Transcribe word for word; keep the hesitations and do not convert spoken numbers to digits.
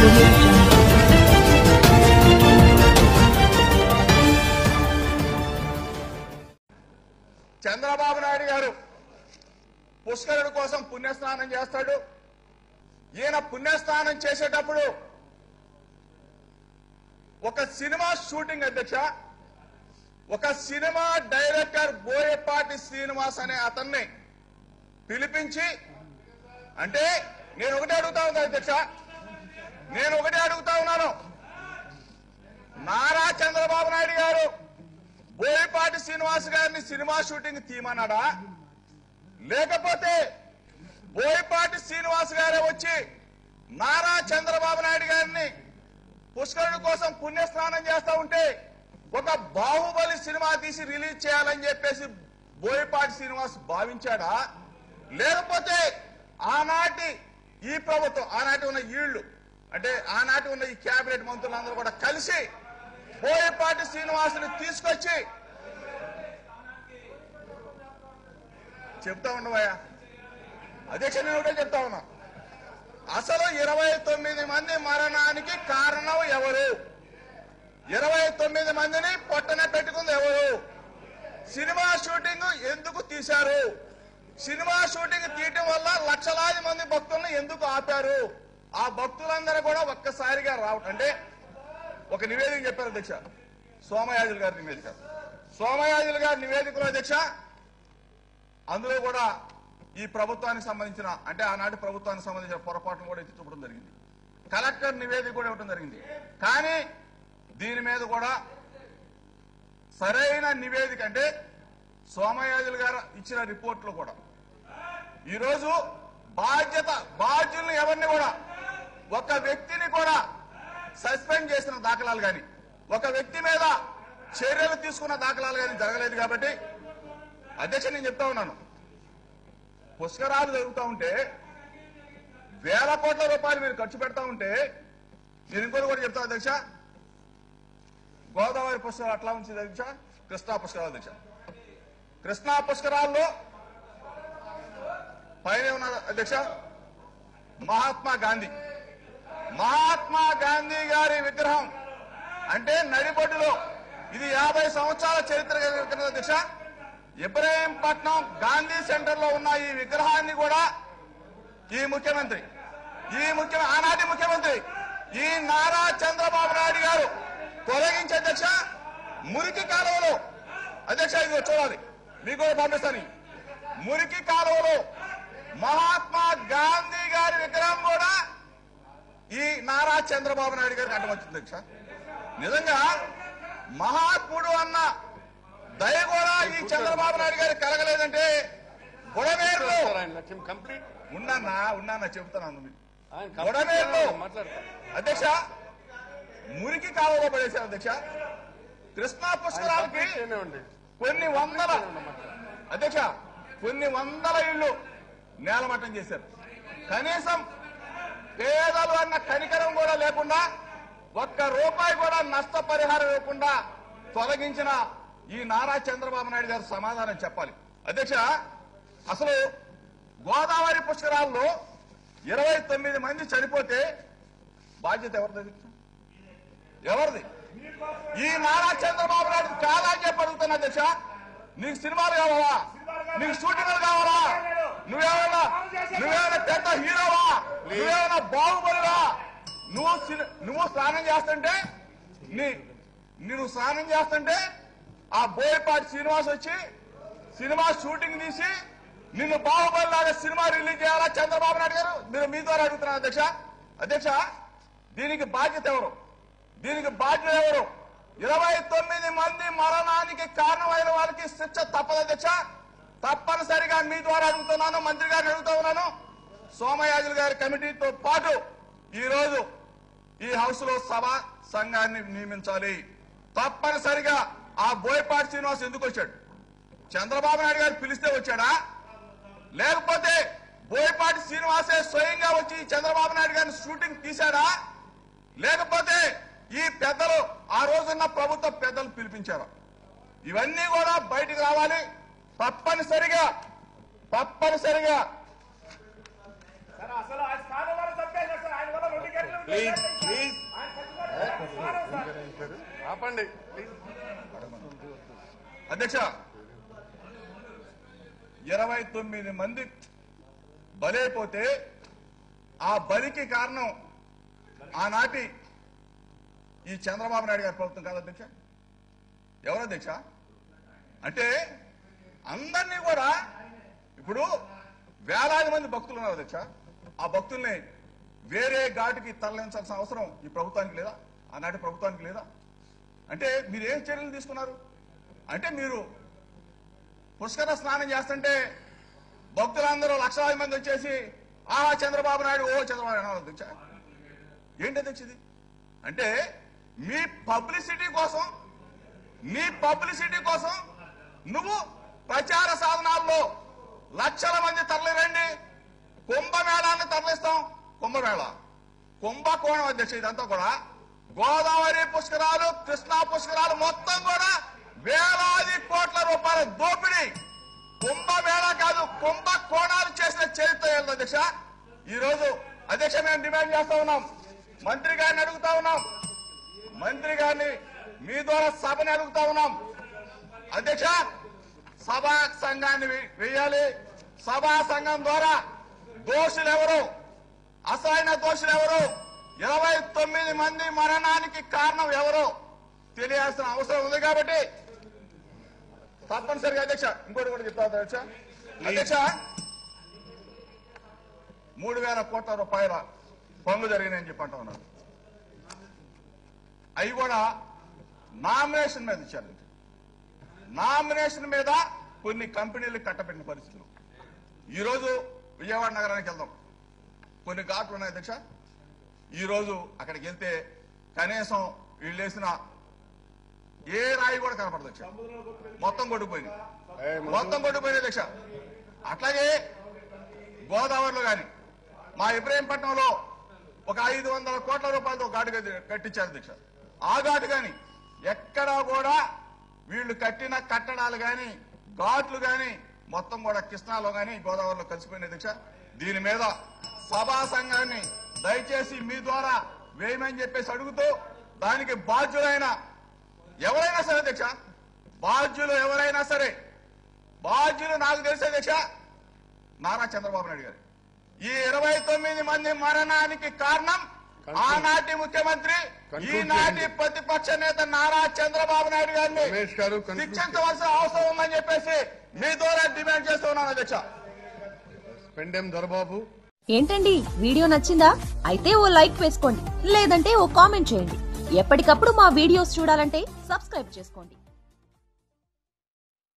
audio jungle. Chandrababu Naidu గారు పుష్కరుడు కోసం పుణ్యస్నానం చేస్తాడు. ఈయన పుణ్యస్నానం చేసేటప్పుడు ఒక సినిమా షూటింగ్ అధ్యక్ష ఒక సినిమా డైరెక్టర్ బోయపాటి శ్రీనివాస్ అనే అతన్ని పిలిపించి, అంటే నేను ఒకటే అడుగుతా ఉన్నా అధ్యక్ష నేను ఒకటే అడుగుతా ఉన్నాను నారా చంద్రబాబు నాయుడు గారు బోయపాటి శ్రీనివాస్ గారిని సినిమా షూటింగ్ తీయమన్నాడా, లేకపోతే బోయపాటి శ్రీనివాస్ గారే వచ్చి నారా చంద్రబాబు నాయుడు గారిని పుష్కరుడు కోసం పుణ్యస్నానం చేస్తా ఉంటే ఒక బాహుబలి సినిమా తీసి రిలీజ్ చేయాలని చెప్పేసి బోయపాటి శ్రీనివాస్ భావించాడా, లేకపోతే ఆనాటి ఈ ప్రభుత్వం ఆనాటి ఉన్న ఈళ్లు అంటే ఆనాటి ఉన్న ఈ కేబినెట్ మంత్రులందరూ కూడా కలిసి బోయపాటి శ్రీనివాసుని తీసుకొచ్చి చెప్తా ఉండవయ్యా అధ్యక్ష నేను ఒకటే చెప్తా ఉన్నా, అసలు ఇరవై తొమ్మిది మంది మరణానికి కారణం ఎవరు, ఇరవై తొమ్మిది మందిని పొట్టన పెట్టుకుంది ఎవరు, సినిమా షూటింగ్ ఎందుకు తీశారు, సినిమా షూటింగ్ తీయటం వల్ల లక్షలాది మంది భక్తులను ఎందుకు ఆపారు, ఆ భక్తులందరూ కూడా ఒక్కసారిగా రావటం అంటే ఒక నివేదిక చెప్పారు అధ్యక్ష సోమయాజులు గారి నివేదిక సోమయాజులు గారి నివేదికలో అధ్యక్ష అందులో కూడా ఈ ప్రభుత్వానికి సంబంధించిన అంటే ఆనాటి ప్రభుత్వానికి సంబంధించిన పొరపాట్లు కూడా ఎత్తి చూపడం జరిగింది. కలెక్టర్ నివేదిక కూడా ఇవ్వడం జరిగింది. కానీ దీని మీద కూడా సరైన నివేదిక అంటే సోమయాజులు గారు ఇచ్చిన రిపోర్ట్లో కూడా ఈరోజు బాధ్యత బాధ్యుల్ని ఎవరిని కూడా ఒక వ్యక్తిని కూడా సస్పెండ్ చేసిన దాఖలాలు కానీ ఒక వ్యక్తి మీద చర్యలు తీసుకున్న దాఖలాలు కానీ జరగలేదు. కాబట్టి అధ్యక్ష నేను చెప్తా ఉన్నాను పుష్కరాలు జరుగుతూ ఉంటే వేల కోట్ల రూపాయలు మీరు ఖర్చు పెడతా ఉంటే నేను ఇంకోటి కూడా చెప్తాను అధ్యక్ష గోదావరి పుష్కరాలు అట్లా ఉంచింది అధ్యక్ష కృష్ణా పుష్కరాలు అధ్యక్ష కృష్ణా పుష్కరాల్లో పైన ఉన్న అధ్యక్ష మహాత్మా గాంధీ మహాత్మా గాంధీ గారి విగ్రహం అంటే నడిబొడ్డులో ఇది యాభై సంవత్సరాల చరిత్ర కలిగిన అధ్యక్ష ఇబ్రహీంపట్నం గాంధీ సెంటర్ లో ఉన్న ఈ విగ్రహాన్ని కూడా ఈ ముఖ్యమంత్రి ఈ ముఖ్య ఆనాటి ముఖ్యమంత్రి ఈ నారా చంద్రబాబు నాయుడు గారు తొలగించే అధ్యక్ష మురికి కాలువలో అధ్యక్ష ఇది చూడాలి మీకు పంపిస్తాను మురికి కాలువలో మహాత్మా గాంధీ గారి విగ్రహం కూడా ఈ నారా చంద్రబాబు నాయుడు గారికి అడ్డమొచ్చింది అధ్యక్ష. నిజంగా మహాత్ముడు అన్న దయ కూడా ఈ చంద్రబాబు నాయుడు గారికి కలగలేదంటే బుడమేరులో ఉన్నానా ఉన్నానా చెబుతున్నాను బుడమేరులో అధ్యక్ష మురికి కాలువలో పడేశారు అధ్యక్ష. కృష్ణా పుష్కరాలకి కొన్ని వందల అధ్యక్ష కొన్ని వందల ఇళ్లు నేలమట్టం చేశారు. కనీసం పేదలు అన్న కనికరం కూడా లేకుండా ఒక్క రూపాయి కూడా నష్టపరిహారం ఇవ్వకుండా తొలగించిన ఈ నారా చంద్రబాబు నాయుడు గారు సమాధానం చెప్పాలి అధ్యక్ష. అసలు గోదావరి పుష్కరాల్లో ఇరవై తొమ్మిది మంది చనిపోతే బాధ్యత ఎవరిది ఎవరిది ఈ నారా చంద్రబాబు నాయుడు చాలా చెప్పడుగుతున్నా అధ్యక్ష. నీకు సినిమాలు కావాలా, నీకు షూటింగ్లు కావాలా, నువ్వేమైనా నువ్వేమైనా పెద్ద హీరోవా, నువ్వేమైనా బాహుబలివా, నువ్వు నువ్వు స్నానం చేస్తుంటే నీ నువ్వు స్నానం చేస్తుంటే ఆ బోయపాటి శ్రీనివాస్ వచ్చి సినిమా షూటింగ్ తీసి నిన్ను బాహుబలి లాగా సినిమా రిలీజ్ చేయాలా చంద్రబాబు నాయుడు గారు మీరు మీ ద్వారా అడుగుతున్నారు అధ్యక్ష. అధ్యక్ష దీనికి బాధ్యత ఎవరు, దీనికి బాధ్యత ఎవరు? ఇరవై తొమ్మిది మంది మరణానికి కారణమైన వాళ్ళకి శిక్ష తప్పదు అధ్యక్ష. తప్పనిసరిగా మీ ద్వారా అడుగుతున్నాను, మంత్రి గారిని అడుగుతా ఉన్నాను, సోమయాజులు గారి కమిటీతో పాటు ఈ రోజు ఈ హౌస్ లో సభ సంఘాన్ని నియమించాలి. తప్పనిసరిగా ఆ బోయపాటి శ్రీనివాస్ ఎందుకు వచ్చాడు? చంద్రబాబు నాయుడు గారు పిలిస్తే వచ్చాడా, లేకపోతే బోయపాటి శ్రీనివాసే స్వయంగా వచ్చి చంద్రబాబు నాయుడు గారిని షూటింగ్ తీశాడా, లేకపోతే ఈ పెద్దలు ఆ రోజున్న ప్రభుత్వ పెద్దలు పిలిపించారా? ఇవన్నీ కూడా బయటకు రావాలి. తప్పనిసరిగా తప్పనిసరిగా అసలు ఆ స్థానం వల్ల తప్పేది సార్ ఆయన వల్ల రెండు గంటలు ప్లీజ్ ప్లీజ్ ఆపండి ప్లీజ్. అధ్యక్ష, ఇరవై తొమ్మిది మంది బలైపోతే ఆ బలికి కారణం ఆనాటి ఈ చంద్రబాబు నాయుడు గారి ప్రభుత్వం కాదు అధ్యక్ష. ఎవరు అధ్యక్ష? అంటే అందరినీ కూడా ఇప్పుడు వేలాది మంది భక్తులు ఉన్నారు అధ్యక్ష. ఆ భక్తుల్ని వేరే ఘాటుకి తరలించాల్సిన అవసరం ఈ ప్రభుత్వానికి లేదా? ఆనాటి ప్రభుత్వానికి లేదా? అంటే మీరు ఏం చర్యలు తీసుకున్నారు? అంటే మీరు పుష్కర స్నానం చేస్తుంటే భక్తులందరూ లక్షలాది మంది వచ్చేసి ఆ చంద్రబాబు నాయుడు ఓ చంద్రబాబు నాయుడు అధ్యక్ష. ఏంటి అధ్యక్ష ఇది? అంటే మీ పబ్లిసిటీ కోసం నీ పబ్లిసిటీ కోసం నువ్వు ప్రచార సాధనాల్లో లక్షల మంది తరలిరండి, కుంభమేళాన్ని తరలిస్తాం. కుంభమేళ కుంభకోణం అధ్యక్ష. ఇదంతా కూడా గోదావరి పుష్కరాలు, కృష్ణా పుష్కరాలు మొత్తం కూడా వేలాది కోట్ల రూపాయల దోపిడీ. కుంభమేళ కాదు, కుంభకోణాలు చేసిన చరిత్ర ఏంటి అధ్యక్ష? ఈ రోజు అధ్యక్ష మేము డిమాండ్ చేస్తా ఉన్నాం, మంత్రి గారిని అడుగుతా ఉన్నాం, మంత్రి గారిని మీ ద్వారా సభని అడుగుతా ఉన్నాం. అధ్యక్ష, సభా సంఘాన్ని వేయాలి. సభా సంఘం ద్వారా దోషులు ఎవరు, అసలైన దోషులు ఎవరు, ఇరవై తొమ్మిది మంది మరణానికి కారణం ఎవరు తెలియాల్సిన అవసరం ఉంది. కాబట్టి తప్పనిసరిగా అధ్యక్ష ఇంకోటి కూడా చెప్తా అధ్యక్ష. అధ్యక్ష, మూడు వేల కోట్ల రూపాయల పనులు జరిగినాయని చెప్పి అంటా ఉన్నారు. అవి కూడా నామినేషన్ మీద ఇచ్చారు. నామినేషన్ మీద కొన్ని కంపెనీలు కట్టబెట్టిన పరిస్థితులు. ఈరోజు విజయవాడ నగరానికి వెళ్దాం, కొన్ని ఘాట్లు ఉన్నాయి అధ్యక్ష. ఈరోజు అక్కడికి వెళ్తే కనీసం వీళ్ళు వేసిన ఏ రాయి కూడా కనపడదు అధ్యక్ష. మొత్తం కొట్టుకుపోయింది, మొత్తం కొట్టుకుపోయింది అధ్యక్ష. అట్లాగే గోదావరిలో కానీ మా ఇబ్రహీంపట్నంలో ఒక ఐదు వందల కోట్ల రూపాయలతో ఘాటు కట్టించారు అధ్యక్ష. ఆ ఘాటు కానీ ఎక్కడా కూడా వీళ్ళు కట్టిన కట్టడాలు కానీ ఘాట్లు కానీ మొత్తం కూడా కృష్ణాలో కానీ గోదావరిలో కలిసిపోయిన అధ్యక్ష. దీని మీద సభా సంఘాన్ని దయచేసి మీ ద్వారా వేయమని చెప్పేసి అడుగుతూ, దానికి బాధ్యులైన ఎవరైనా సరే అధ్యక్ష, బాధ్యులు ఎవరైనా సరే, బాధ్యులు నాకు తెలిసే అధ్యక్ష నారా చంద్రబాబు నాయుడు గారు. ఈ ఇరవై తొమ్మిది మంది మరణానికి కారణం ఆనాటి ముఖ్యమంత్రి, ఈనాటి ప్రతిపక్ష నేత నారా చంద్రబాబు నాయుడు గారిని శిక్షించవలసిన అవసరం ఉందని చెప్పేసి మీ ద్వారా డిమాండ్ చేస్తూ ఉన్నాను అధ్యక్ష. దొరబాబు ఏంటండి, వీడియో నచ్చిందా? అయితే ఓ లైక్ వేసుకోండి, లేదంటే ఓ కామెంట్ చేయండి. ఎప్పటికప్పుడు మా వీడియోస్ చూడాలంటే సబ్స్క్రైబ్ చేసుకోండి.